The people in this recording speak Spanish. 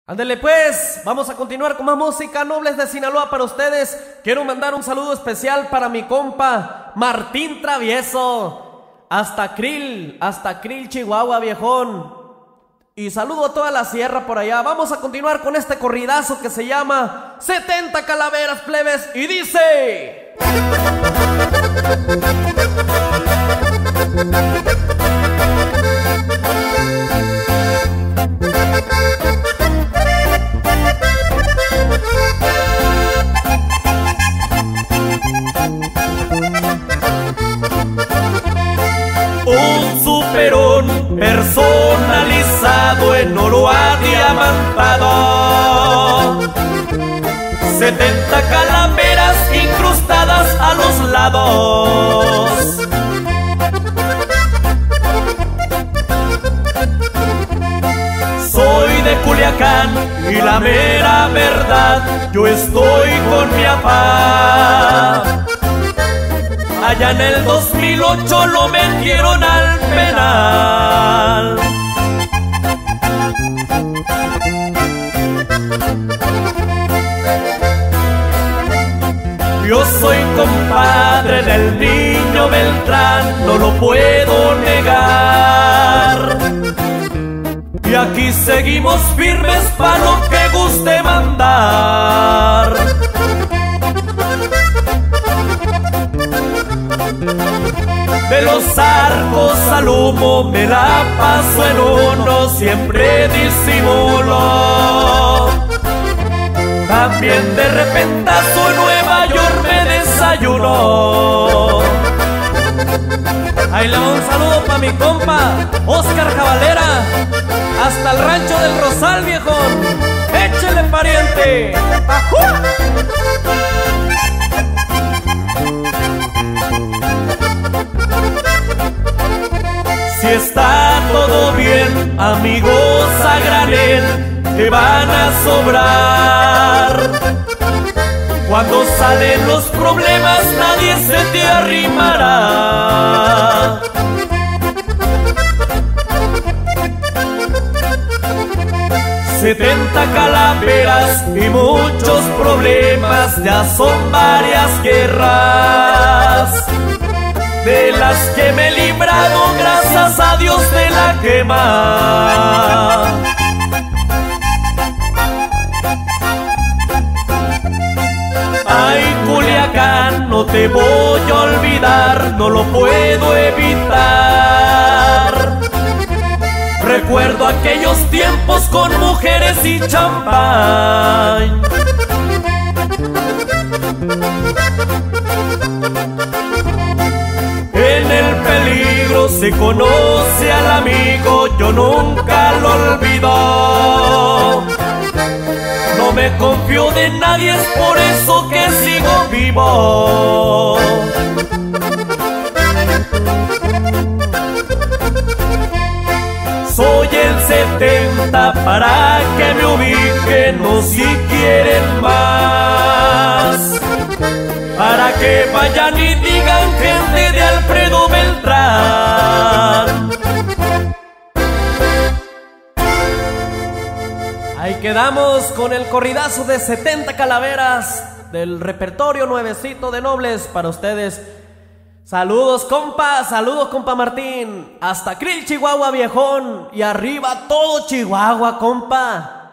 Ándele pues, vamos a continuar con más música. Nobles de Sinaloa para ustedes. Quiero mandar un saludo especial para mi compa Martín Travieso, hasta Krill, Chihuahua, viejón. Y saludo a toda la sierra por allá. Vamos a continuar con este corridazo que se llama 70 Calaveras, plebes, y dice: un superón personalizado en oro adiamantado, 70 calaveras incrustadas a los lados. Soy de Culiacán y la mera verdad, yo estoy con mi papá. Allá en el 2008 lo metieron al penal. Yo soy compadre del niño Beltrán, no lo puedo negar. Y aquí seguimos firmes pa' lo que guste mandar. De los arcos al humo me la paso en uno, siempre disimulo. También de repentazo en Nueva York me desayuno. Ahí le va un saludo pa' mi compa Oscar Cavalera, hasta el rancho del Rosal, viejón. ¡Échele, pariente! ¡Ajú! Si está todo bien, amigos a granel te van a sobrar. Cuando salen los problemas nadie se te arrimará. Setenta calaveras y muchos problemas, ya son varias guerras de las que me he librado, gracias a Dios de la quema. Ay, Culiacán, no te voy a olvidar, no lo puedo evitar. Recuerdo aquellos tiempos con mujeres y champán. En el peligro se conoce al amigo, yo nunca lo olvido. No me confío de nadie, es por eso que sigo vivo. Soy el 70 para que me ubiquen, o si quieren más, para que vayan y digan gente de Alfredo Beltrán. Ahí quedamos con el corridazo de 70 calaveras del repertorio nuevecito de Nobles para ustedes. Saludos compa Martín, hasta Krill, Chihuahua, viejón, y arriba todo Chihuahua, compa.